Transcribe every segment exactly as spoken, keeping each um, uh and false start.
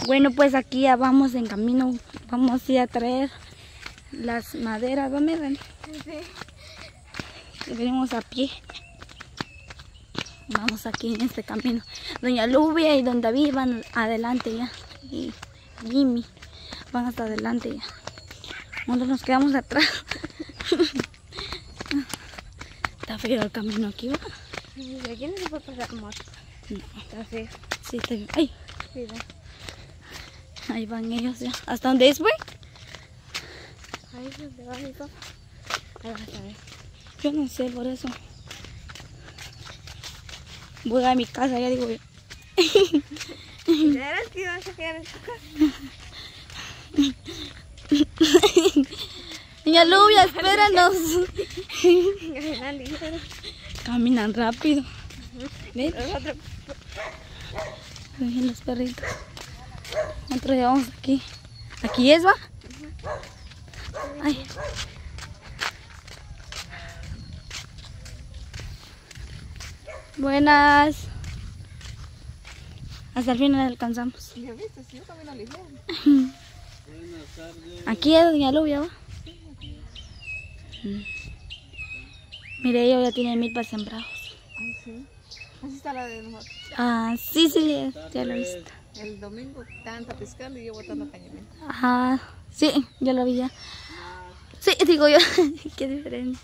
Bueno, pues aquí ya vamos en camino. Vamos a ir a traer las maderas, ¿no, miren? Sí. Y venimos a pie. Vamos aquí en este camino. Doña Lubia y Don David van adelante ya. Y Jimmy van hasta adelante ya. Nosotros nos quedamos atrás. Está feo el camino aquí, ¿va? ¿Y aquí no se puede pasar moto? No. Está feo. Sí, está bien. Ay, Sí, ¿no? ahí van ellos ya. ¿Hasta dónde es, güey? Ahí es donde va mi papá. Ahí vas a ver. Yo no sé, por eso. Voy a mi casa, ya digo yo. ¿Ya eres que ibas a quedar en tu casa? Doña Lubia, espéranos. Caminan ligero. Caminan rápido. ¿Ven? Nosotros Ven los perritos. Nosotros llevamos aquí. ¿Aquí es, va? Ay. Buenas. Hasta el final alcanzamos. ¿Ya viste? Sí, yo camino ligero. Aquí es Doña Lubia, ¿va? Mm. Mire, ellos ya tienen milpas sembrados. Ay, sí. Así está la de nosotros. Ah, sí, sí, ya lo he visto. El domingo tanta pescando y yo botando cañamento. Ajá, sí, ya lo vi ya. Sí, digo yo, qué diferente.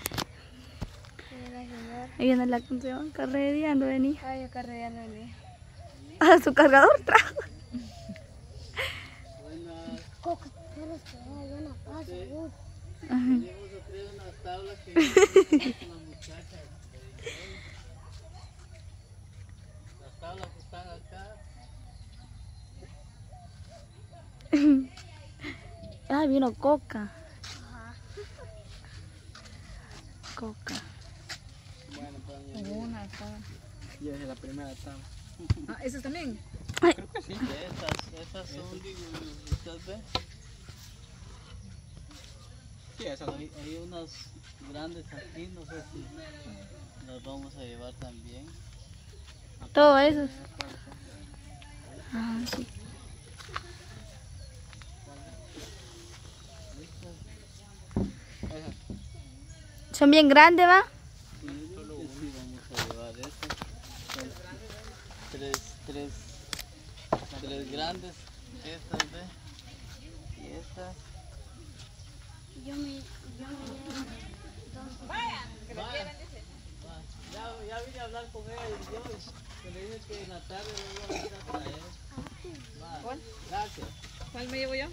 Ahí viene la canción, carrereando, venía. Ay, yo carreando venía. Ah, su cargador trajo. Coca, pero se va a una casa, seguro. Ajá. Unas tablas que con las muchachas. Las tablas que están acá. Ah, vino Coca. Coca. Bueno, pues Una tabla. ya es la primera tabla. Ah, ¿esas también? Creo que sí. Estas, estas son, ¿ustedes ven? Sí, esas. Hay, hay unas grandes aquí, no sé si las vamos a llevar también. Todo eso. Ah, sí. Son bien grandes, ¿va? Sí, sí, vamos a llevar estas. Tres, tres, tres grandes. Estas, ¿ve? Y estas. Yo me, yo me llevo dos. Vaya, que lo quieren, dice. Ya, ya vine a hablar con ella y yo que le dije que en la tarde lo iba a ir a traer. Va, ¿Cuál? gracias. ¿Cuál me llevo yo?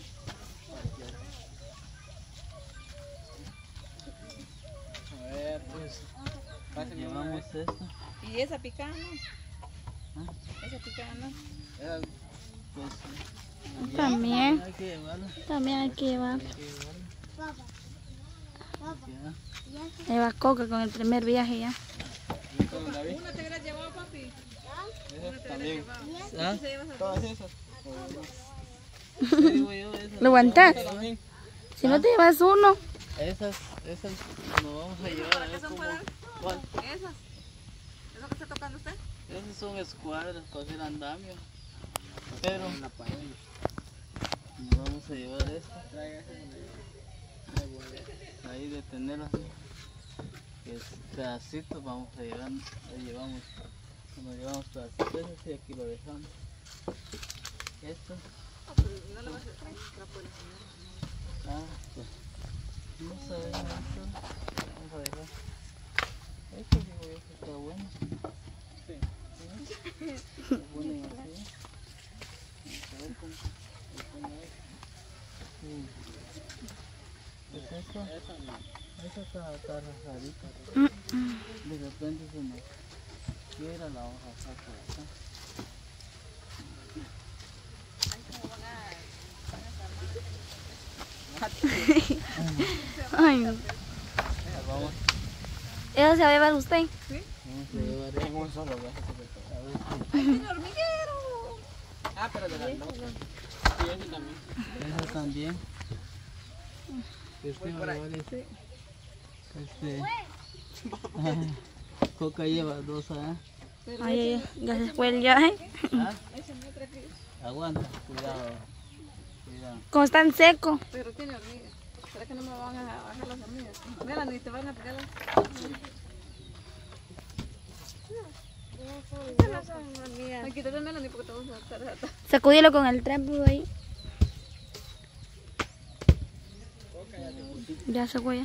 A ver, pues, pásenme llevamos esto. ¿Y esa picada no? ¿Ah? Esa picada no. Era, pues, También. hay que llevarla. También hay que llevar. Hay que llevarla. Papá, papá, Ya. ya se Lleva Coca con el primer viaje ya. ¿Y con David? ¿Una te hubieras llevado, papi? Esas también. ¿Ah? ¿Ah? ¿Se llevas a Todas esas. ¿Qué digo yo? Esas. ¿Lo aguantás? Esas también. Si no te llevas uno. Esas, esas nos vamos a llevar a ¿Para qué ver son cómo. para? ¿Cuál? ¿Esas? ¿Eso que está tocando usted? Esas son escuadras para hacer andamio. Pero nos vamos a llevar esta. Ahí de tener así. Que es pedacitos vamos a llevar. Ahí llevamos. Nos llevamos pedacitos y aquí lo dejamos. Esto. No le vas a hacer trapo a la señora. Ah, pues. Vamos a ver esto. Vamos a dejar. Esto digo yo que está bueno. Sí. ¿Sí? Lo ponen así. Vamos a ver cómo lo ponen ahí. Sí. Pues esto. Esa no. Esa está, está rajadita. De repente se nos quiera la vamos a sacar por acá. Ay, no. Vamos. ¿Eso se va a llevar usted? Vamos a llevar en un solo brazo. ¡Ay, tiene hormiguero! Ah, pero de las dos. Sí, ese también. Ese también. Este va a llevar este. Este. Coca lleva dos, ¿ah? Pero Ay, ese- ya se fue el viaje. ¿Ah? ese no trae que- Aguanta, cuidado. Cuidado. Como están secos. Pero tiene hormigas. ¿Será que no me van a bajar las hormigas? Melanie, te van a pegar las... No son hormigas. Ay, quítate Melanie porque te vas a matar. Sacúdelo con el trapo ahí. Ya se fue ya.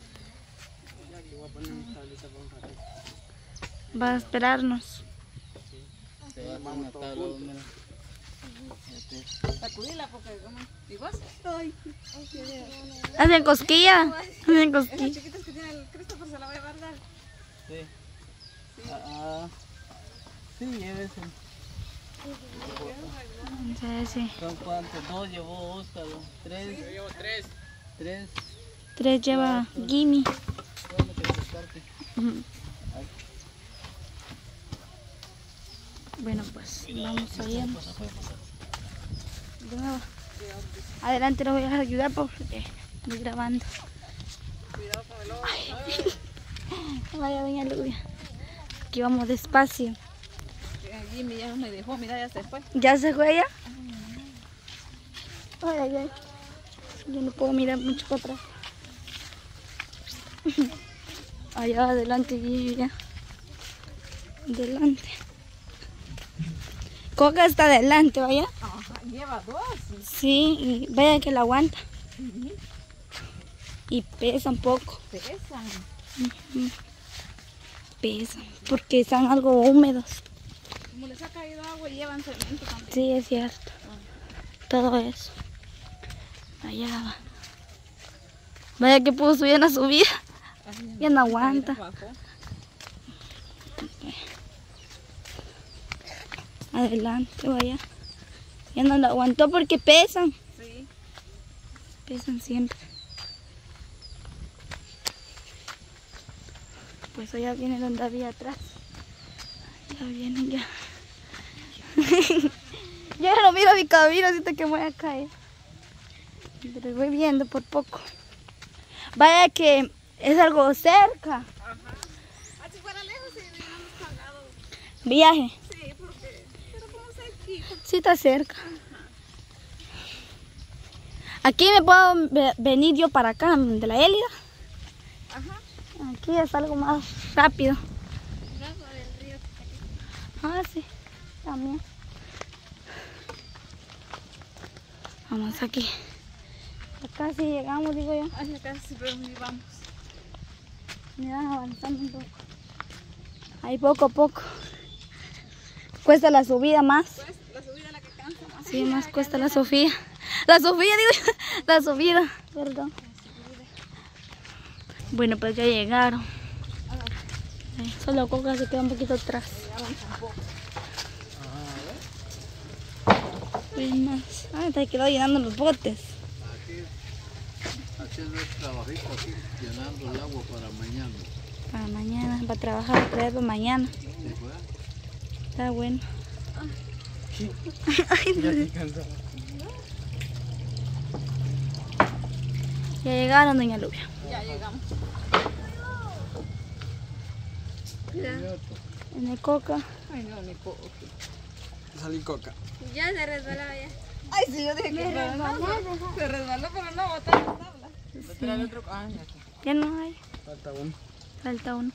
Va a esperarnos. Se va a hacer una tabla, mira. Sacudila porque como... ¿Y vos? Ay, Hacen cosquilla. Hacen esas cosquilla. chiquitas que tiene el Christopher se la voy a guardar. Sí. Ah, ah. Sí, llévese. Sí, sí. ¿Son cuántos? Dos llevó Oscar, ¿no? Tres. Yo llevo tres. Tres. Tres lleva Gimme. Bueno, que se parte. Ujú. Bueno, pues vamos a ir. De nuevo. Adelante los voy a ayudar porque estoy grabando. Cuidado con el ojo. No vaya doña Lubia. Aquí vamos despacio. Jimmy ya me dejó, mira, ya se fue. ¿Ya se fue ella? Ay, ay, ay. Yo no puedo mirar mucho para atrás. Allá adelante y ya. Adelante. Coca está adelante, vaya. Ajá, lleva dos. Sí, y vaya que la aguanta. Y pesa un poco. Pesan. Ujú. Pesan, porque están algo húmedos. Como les ha caído agua, llevan cemento también. Sí, es cierto. Todo eso. Allá va. Vaya que pudo subir en la subida. Ya no aguanta. Adelante, vaya. Ya no lo aguantó porque pesan. Sí. Pesan siempre. Pues allá viene donde había atrás. Ya vienen ya. Yo ya no miro mi camino, siento que me voy a caer. Pero voy viendo por poco. Vaya que es algo cerca. Ajá. Ah, si fuera lejos, sí, hubiéramos cargado. Viaje. Sí, porque... Pero como cerquita. Sí, está cerca. Aquí me puedo ve- venir yo para acá, de la Élida. Ajá. Aquí es algo más rápido. Brazo del río. Ah, sí, también. Vamos aquí. Acá sí llegamos, digo yo. Ay, acá sí, pero ni vamos. Mira, avanzando un poco. Ahí poco a poco. Cuesta la subida más. Pues la subida es la que cansa más. Sí, más cuesta la Sofía. La Sofía, digo yo. La subida, perdón. Bueno, pues ya llegaron. Ay, solo Coca se queda un poquito atrás. Pues más. Ah, te quedó llenando los botes. Aquí, haciendo el trabajito aquí, llenando el agua para mañana. Para mañana, para trabajar otra vez para mañana. ¿Sí fue? Está bueno. Ya estoy cansado. Ya llegaron, doña Lubia. Ya llegamos. En el Coca. Ay, no, ni poco. Salí coca. Ya se resbalaba ya. Ay, sí, yo dije que se resbaló. Se resbaló, pero no botó la tabla. Trae otro. Ah, ya está. Ya no hay. Falta uno. Falta uno.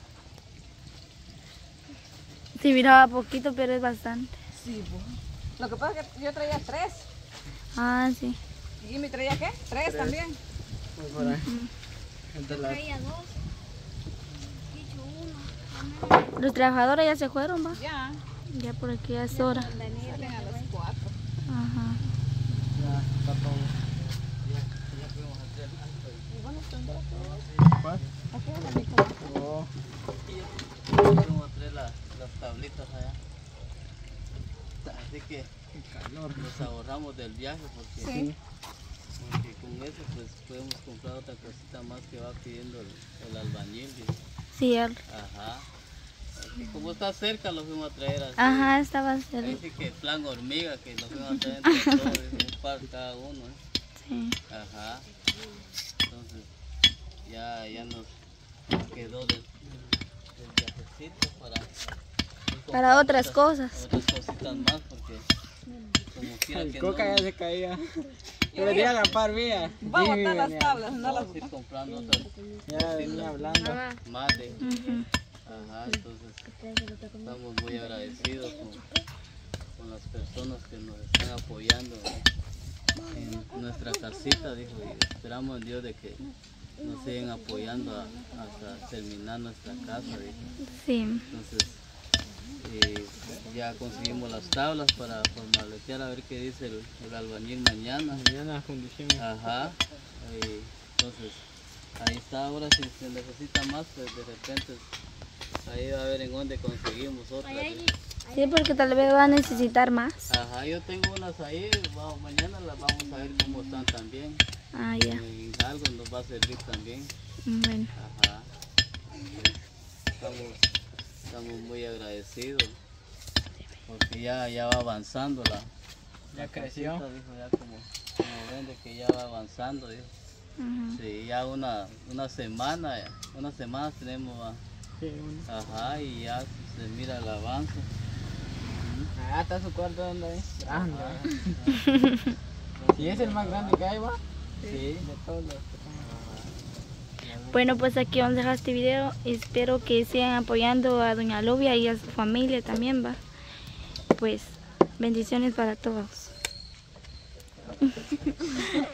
Sí, miraba poquito, pero es bastante. Sí, pues. Lo que pasa es que yo traía tres. Ah, sí. ¿Y Jimmy traía qué? Tres, también. Pues por ahí. Entre las- Traía dos. Dicho uno. Los trabajadores ya se fueron, va. Ya. Ya por aquí ya es hora. Salen a las cuatro. Ajá. Ya, está todo. Ya, ya fuimos a hacer algo. ¿Y bueno, tendrá ¿Cuál? aquí es la misma. Oh. Fuimos a traer las, las tablitas allá. Así que nos ahorramos del viaje porque, Sí. porque con eso pues podemos comprar otra cosita más que va pidiendo el, el albañil. ¿Sí? Sí, el- Ajá. Así como está cerca lo fuimos a traer así. ajá, estaba Ahí cerca. sí que plan hormiga que lo fuimos a traer entre todos, un par cada uno. ¿eh? Sí. Ajá. Entonces ya, ya nos quedó del, del viajecito para Para otras cosas. otras cositas más porque como quiera El que Coca no, ya se caía. Yo venía a atrapar mía. Va a Jimmy botar las venía. tablas, no las vamos a ir comprando otras Ya venía hablando. Mamá, más de... Ujú. Ajá, entonces estamos muy agradecidos con, con las personas que nos están apoyando en nuestra casita, dijo, y esperamos en Dios de que nos sigan apoyando a- hasta terminar nuestra casa, dijo. Sí. Entonces, eh, ya conseguimos las tablas para formaletear a ver qué dice el, el albañil mañana. Mañana condiciones. Ajá, eh, entonces ahí está. Ahora si se necesita más, pues de repente ahí va a ver en dónde conseguimos otras. ¿sí? Sí, porque tal vez va a necesitar más. Ajá, yo tengo unas ahí, vamos, mañana las vamos a ver cómo están también. Ah, ya. En algo nos va a servir también. Bueno. Ajá, pues, estamos, estamos muy agradecidos porque ya, ya va avanzando la, Ya la creció. casita, dijo, ya como, como ven de que ya va avanzando, dijo. Ujú. Sí, ya una, una semana, una semana tenemos, ah, Sí, uno. ajá, y ya se mira el avance. Ah, está su cuarto donde ahí. Grande. Ajá. Si es el más grande que hay, va. Sí. De todos los que son. Bueno, pues aquí vamos a dejar este video. Espero que sigan apoyando a doña Lubia y a su familia también, va. Pues bendiciones para todos.